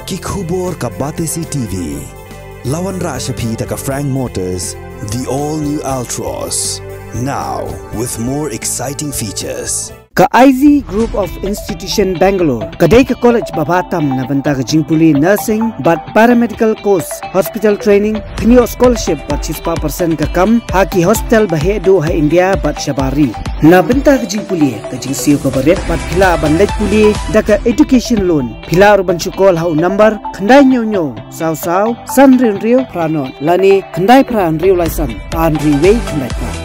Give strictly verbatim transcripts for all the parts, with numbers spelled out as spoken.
Kikhubor ka Batesi T V. Lawan Rashapi taka Frank Motors, the all-new Altros. Now with more exciting features. Ka I Z Group of Institution Bangalore, kadai ka college babatam na banta ka jingpuli nursing but paramedical course, hospital training, kniyo scholarship but sixty percent ka kam, haki hospital bahedo ha India but shabari. Na banta ka jingpuli, ka jingsiyo ka baret but pila bandaj puli, da ka education loan, pila urban syukol hau number, kandai nyo nyo, saw saw, san rin rio pranon, lani kandai pran rio laisan, an riway kandai pran.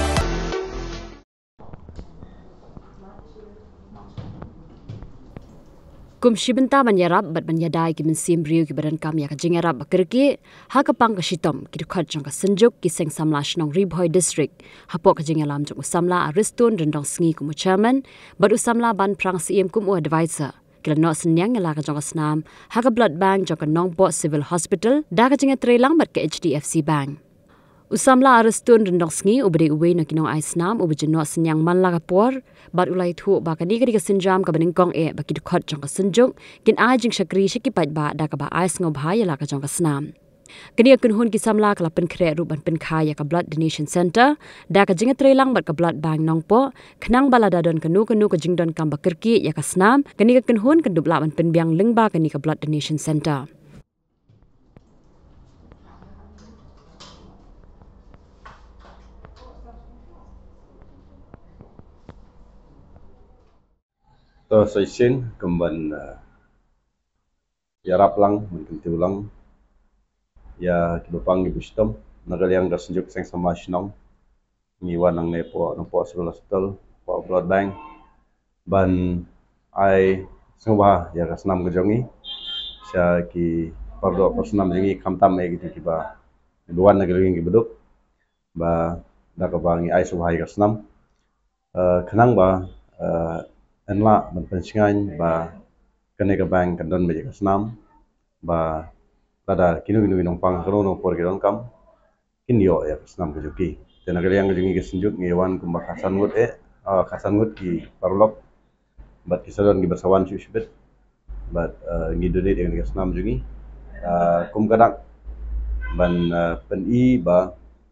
Kum shibenta banyarab bat banyadai ki Mynsiem riu ki badan kam ya ka jingarab bakirki ha ka pang ka shitom ki Dkhot jong ka Synñiang ki seng samla shnong Ribhoi district hapok ka jingalam jong usamla aristun rendong sngi kum chairman bat usamla ban prang siem kum advisor kila no Synñiang la ka jong ka Snam ha ka blood bank jong ka Nongpo civil hospital da ka jinga trelang bat ka H D F C bank usamla aristun rendong sngi ubade uwe no kinong ai Snam ubje no Synñiang man la ka por bat ulai thu ba ka ni ka sinjam ka baning kong e ba ki Dkhot jong ka Synñiang kin ai jing shakri shiki pat ba da ka ba ai sngo bhai la ka jong ka Snam kani kun hun ki samla ka pen khre ru ban pen khaya ka blood donation center da ka jinga trelang bat ka blood bank nongpo khnang bala da don ka nu ka nu ka jing don kam ba kirki ya ka Snam kani ka kun hun kan dubla ban pen biang lingba kani ka blood donation center. To saya sin kemban ya raplang mungkin tulang ya kibapang ibustom nagaliang da Synñiang seng sama shnong ngiwan ang nepo ng po civil hospital po blood bank ban ai sengwa ya ka Snam gajongi siya ki pardo personam jingi kamtam e gitu kiba duan nagaling gibeduk ba dakabangi ai suwai ka Snam kenang ba enla menpensingan ba kaneka bank kandan meja Snam ba tada kinu kinu nong pang kono nong por kiron kam kinyo ya Snam kejuki tenaga yang kejungi ke Synñiang ngewan kumba kasan ngut e kasan ngut ki parlok bat kisalon ki bersawan syusbet bat ngi donate yang ke Snam jungi kum kadak ban pen i ba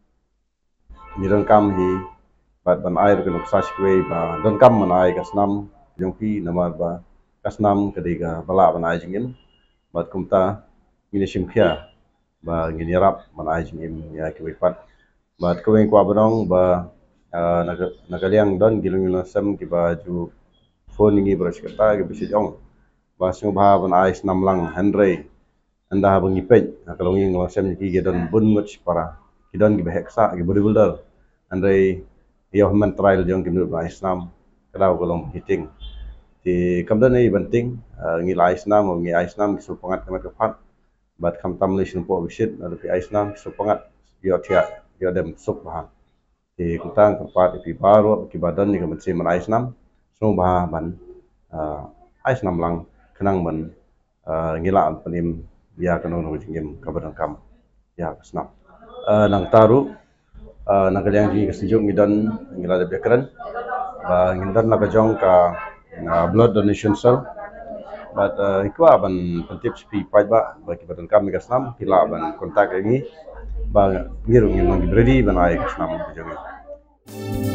ngiron kam hi bat ban air ke noksa shwe ba don kam man ai ka Snam jongpi nama ba kasnam kadiga bala banai jingim bat kumta Mynsiem khia ba ngirap banai jingim ya kiwipat bat kaweng kwa barong ba nagaliang don gilung sem ki ba ju phone ngi brush kata ki bisi jong ba sung ba banai Snam lang handre anda bangi pej kalong ngi sem ki gedon bun mut para kidon ki beheksa ki bodybuilder andre yo human trial jong ki nu ba Snam kalau kolong hitting di kamdan ni penting ngilai Snam ngi ai Snam ki supangat kamat kapat bat kam tam li po visit lalu pi ai Snam supangat yo tia yo dem sup bah di kutang kapat pi baru ki badan ni kamat Mynsiem ai Snam so bah ban ai Snam lang kenang ban ngila penim ya kanong no jingim kabadan kam ya Snam nang taru nagaliang ji Synñiang ngidon ngila de bekran ba ngindon la kajong ka Uh, blood donation cell but uh, ikwa ban tips pi pai ba ba ki badan kam ga Snam pila ban kontak ini ba ngiru ngi ngi ready ban ai Snam jongi.